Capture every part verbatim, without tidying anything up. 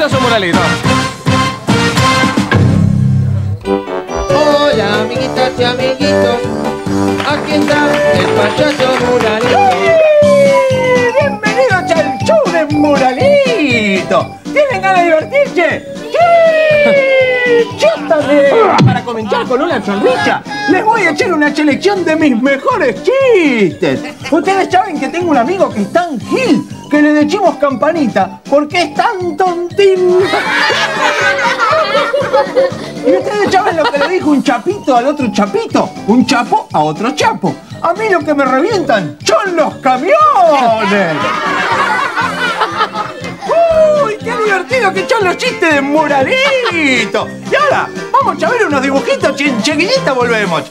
payaso Muralito. Hola, amiguitas y amiguitos. Aquí está el payaso Muralito. ¡Bienvenidos al show de Muralito! ¿Tienen ganas de divertirse? ¡Sí! ¡Chótame! Para comenzar con una sonrisa, les voy a echar una selección de mis mejores chistes. Ustedes saben que tengo un amigo que es tan gil que le decimos Campanita porque es tan tontín. ¿Y ustedes saben lo que le dijo un chapito al otro chapito? Un chapo a otro chapo. A mí lo que me revientan son los camiones. ¡Uy, qué divertido que son los chistes de Muralito! Y ahora, vamos a ver unos dibujitos y enseguidita volvemos.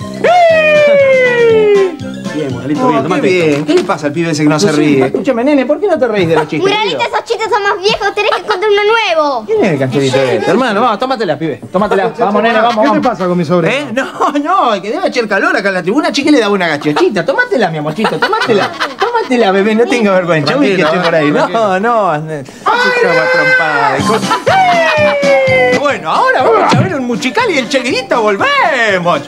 Bien, Muralito, Oh, bien, qué tomate bien. esto. ¿Qué le pasa al pibe ese que no se ríe? Escúchame, nene, ¿por qué no te reís de los chistes? Muralito, tío? esos chistes son más viejos, tenés que contar uno nuevo. ¿Quién es el cancherito este? Hermano, vamos, tómatela, pibe. Tómatela. Vamos, nene, vamos, ¿Qué vamos. te pasa con mi sobrino? ¿Eh? No, no, que debe echar calor acá en la tribuna. Chique le daba una gachachita. Tómatela, mi amorcito, tómatela. Tómatela, bebé, no tenga vergüenza. Uy, que estoy por ahí. No, no. Trompada de cosas. Bueno, ahora vamos a ver un musical y enseguidita volvemos.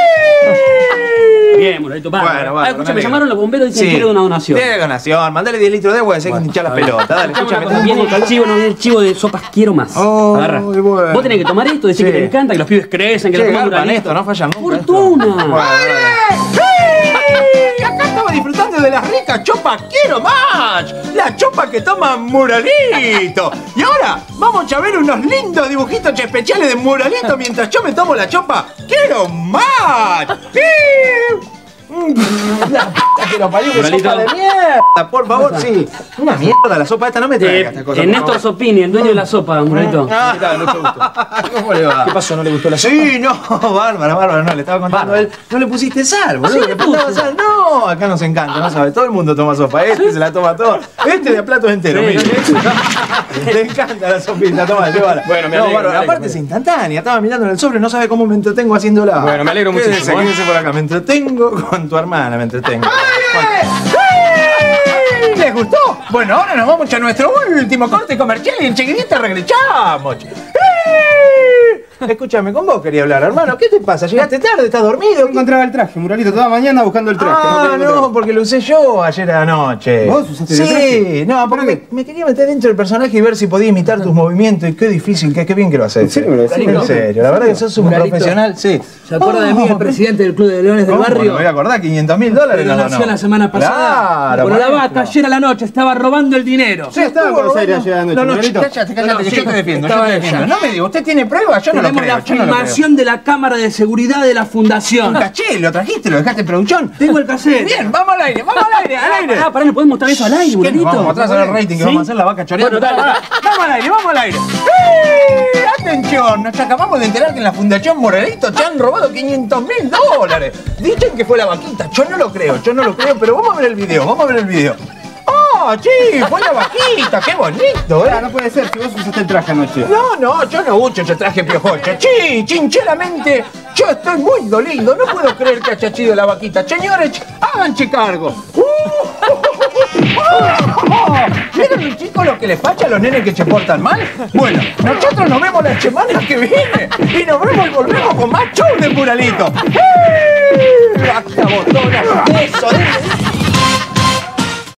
Bien, Muralito, para. Bueno, bueno, Ah, escucha, me alegro. llamaron los bomberos y dicen que quiere una donación. Tiene donación. Mandale diez litros de agua y se que hinchar las pelotas. Dale, escúchame. Viene el chivo, no viene el chivo de sopas quiero más. Oh, Agarra. muy bueno. Vos tenés que tomar esto, decir Sí. que te encanta, que los pibes crecen, que Che, lo toman garpan Muralito. esto, no fallan nunca. ¡Fortuna! Esto. Bueno, ¡sí! Acá estamos disfrutando de las ricas chopas quiero más. La chopa que toma Muralito. Y ahora vamos a ver unos lindos dibujitos especiales de Muralito mientras yo me tomo la chopa quiero más. ¡Sí! La puta que lo parió, que Muralito. sopa de mierda, por favor, sí. Una mierda la sopa esta, no me Eh, traigas esta cosa. eh, por Néstor favor. Sopini, el dueño de la sopa, Muralito. Ah. ¿Qué tal? Mucho gusto. ¿Cómo le va? ¿Qué pasó? ¿No le gustó la sopa? Sí, no, bárbara, bárbara, no, le estaba contando a él. No le pusiste sal, boludo, Sí, le le faltaba puse. sal. No, acá nos encanta, no sabe, todo el mundo toma sopa. Este se la toma todo. Este de a platos enteros, Sí, mire. Le encanta la sopita, toma, llévala. Bueno, me No, alegro, bárbara, me alegro, aparte me es instantánea, estaba mirando en el sobre, no sabe cómo me entretengo haciéndola. Bueno, me alegro Quédese, muchísimo, ¿eh? Quédese por acá, me entretengo con tu hermana, me entretengo. ¿Les gustó? Bueno, ahora nos vamos a nuestro último corte comercial y enseguidita regresamos. Escúchame, con vos quería hablar, hermano. ¿Qué te pasa? ¿Llegaste tarde? ¿Estás dormido? No encontraba el traje, Muralito, toda mañana buscando el traje. Ah, te lo no, encontraba. porque lo usé yo ayer a la noche. ¿Vos usaste Sí, el traje? no, porque me, me quería meter dentro del personaje y ver si podía imitar tus movimientos. Y qué difícil, qué, qué bien que lo haces. ¿En serio me lo decís? En serio, la verdad que sos un Muralito. profesional, sí. ¿Se acuerda de mí, el presidente del Club de Leones del ¿Cómo? Barrio? No me voy a acordar, quinientos mil dólares Pero no nació donó. la semana pasada. Claro, Con la maestro. vaca, ayer a la noche estaba robando el dinero. Sí, estaba en estuvo Buenos Aires robando. ayer anoche, No, no, Muralito. cállate, cállate, No, no, que sí, yo te defiendo, yo estaba te ella. defiendo. No me digas, ¿usted tiene pruebas? Yo no lo Tenemos creo, la yo no lo creo. filmación de la cámara de seguridad de la fundación. Un caché, lo trajiste, lo dejaste en producción. Tengo el cassette. Bien, vamos al aire, vamos al aire, al aire. Pará, pará, ¿no podemos mostrar eso al aire, ¿Qué? Muralito? Vamos a mostrar el rating que ¿Sí? vamos a hacer la vaca choreando. Bueno, dale, Vamos al aire, vamos al aire. ¡Eh! ¡Atención! Nos acabamos de enterar que en la Fundación Muralito te han robado quinientos mil dólares. Dicen que fue la vaquita. Yo no lo creo, yo no lo creo, pero vamos a ver el video, vamos a ver el video. ¡Ah, sí! ¡Fue la vaquita! ¡Qué bonito, eh! Ah, no puede ser, si vos usaste el traje anoche. No, no, yo no uso ese traje piojocho. Sí, sinceramente, yo estoy muy dolido. No puedo creer que haya sido la vaquita. Señores, háganse cargo. Uh, ¿Vieron, chicos, lo que les pasa a los nenes que se portan mal? Bueno, nosotros nos vemos la semana que viene. Y nos vemos y volvemos con más show de Muralito. ¡Eh! ¡Hasta botonas! ¡Eso!